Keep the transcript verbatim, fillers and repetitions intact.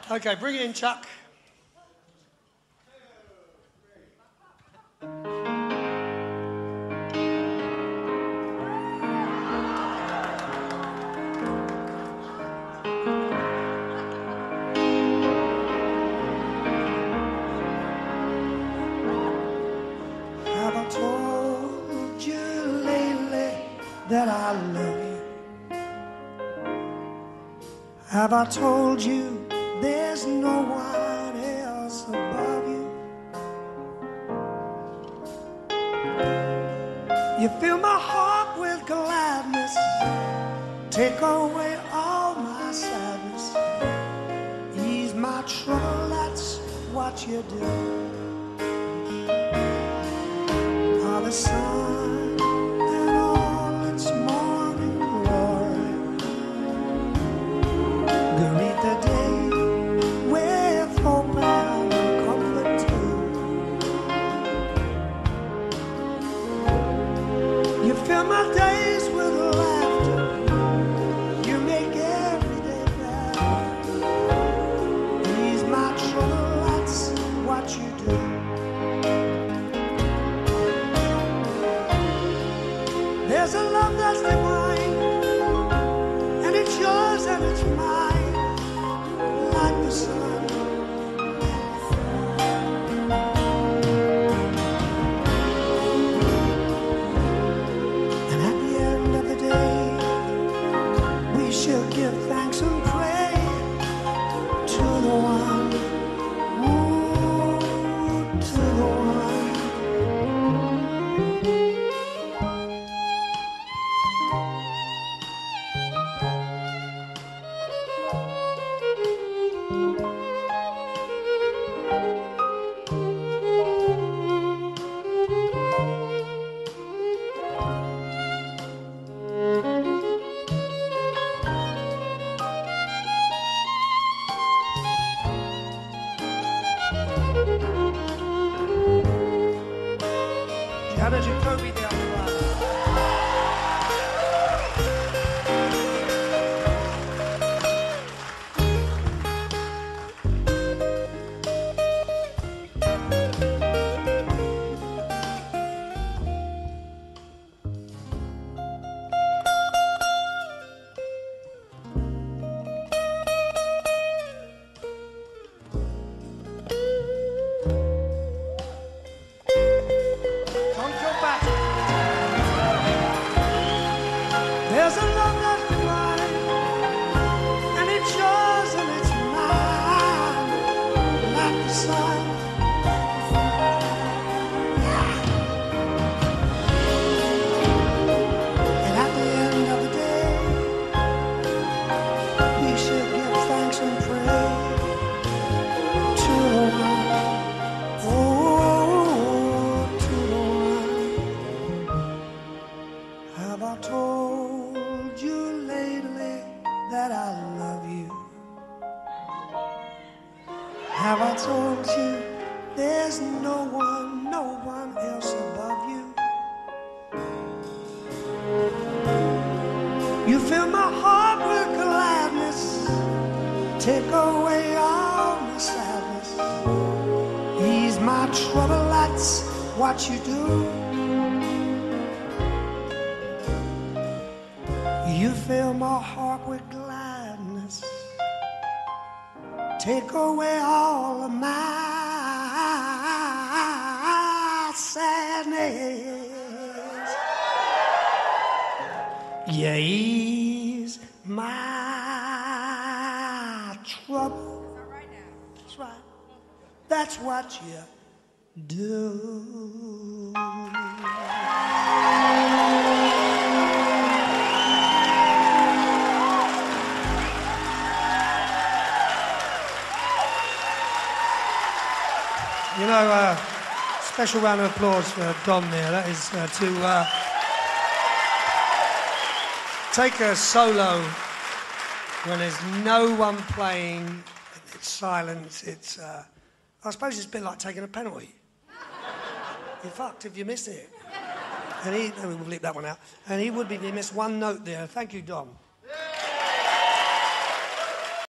Okay, bring it in, Chuck. Have I told you lately that I love you? Have I told you there's no one else above you? You fill my heart with gladness, take away all my sadness, ease my trouble, that's what you do. Are the sun and all its morning glory, greet the day with hope and comfort too. You fill my days with laughter, you make every day better, ease my trouble, that's what you do. There's a love that's divine, and it's yours and it's mine, like the sun. And at the end of the day, we shall give thanks and pray to the one, ooh, to the one. Gianna Jacoby down the line. There's a love that's divine, and it's yours and it's mine, like the sun. And at the end of the day, we should give thanks and pray to the one, oh, to the one. Have I told you lately that I love you? Have I told you there's no one, no one else above you? You fill my heart with gladness, take away all my sadness, ease my trouble, that's what you do. You fill my heart with gladness, take away all of my sadness. You ease my trouble. That's right. That's what you do. You know, uh, special round of applause for Dom there. That is uh, to uh, take a solo when there's no one playing, it's silence, it's, uh, I suppose it's a bit like taking a penalty. You're fucked if you miss it. And he, we'll bleep that one out. And he would be, he missed one note there. Thank you, Dom.